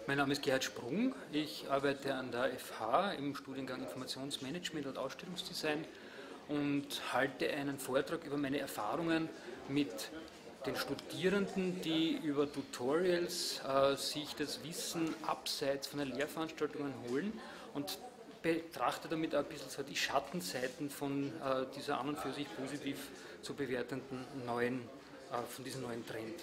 Mein Name ist Gerhard Sprung. Ich arbeite an der FH im Studiengang Informationsmanagement und Ausstellungsdesign und halte einen Vortrag über meine Erfahrungen mit den Studierenden, die über Tutorials sich das Wissen abseits von den Lehrveranstaltungen holen und betrachte damit ein bisschen so die Schattenseiten von dieser an und für sich positiv zu bewertenden von diesem neuen Trend.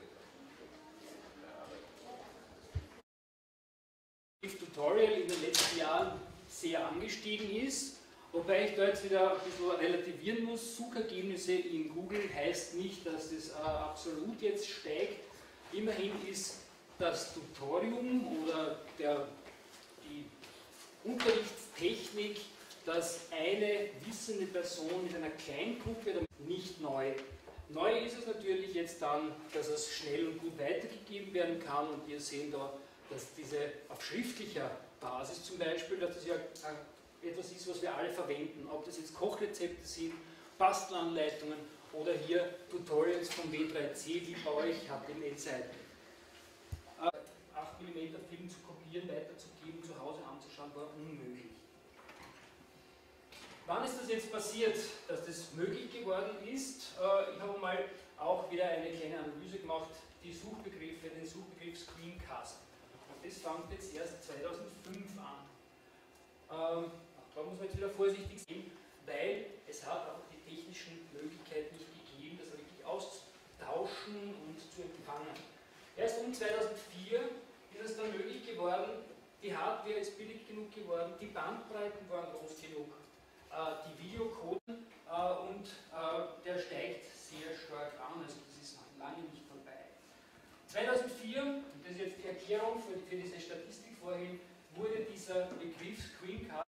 Tutorial in den letzten Jahren sehr angestiegen ist, wobei ich da jetzt wieder ein bisschen relativieren muss. Suchergebnisse in Google heißt nicht, dass das absolut jetzt steigt. Immerhin ist das Tutorium oder die Unterrichtstechnik, dass eine wissende Person mit einer Kleingruppe nicht neu. Neu ist es natürlich jetzt dann, dass es schnell und gut weitergegeben werden kann, und wir sehen da, dass diese auf schriftlicher Basis zum Beispiel, dass das ja etwas ist, was wir alle verwenden, ob das jetzt Kochrezepte sind, Bastelanleitungen oder hier Tutorials von W3C, wie bei euch HTML-Seiten. 8 mm Film zu kopieren, weiterzugeben, zu Hause anzuschauen, war unmöglich. Wann ist das jetzt passiert, dass das möglich geworden ist? Ich habe mal auch wieder eine kleine Analyse gemacht, den Suchbegriff Screencast. Das fängt jetzt erst 2005 an. Da muss man jetzt wieder vorsichtig sein, weil es hat auch die technischen Möglichkeiten nicht gegeben, das wirklich auszutauschen und zu empfangen. Erst um 2004 ist es dann möglich geworden, die Hardware ist billig genug geworden, die Bandbreiten waren groß genug, die Videocoden und der steigt sehr stark an, also das ist noch lange nicht vorbei. 2004, und das ist jetzt die Erklärung für diese Statistik vorhin, wurde dieser Begriff Screencast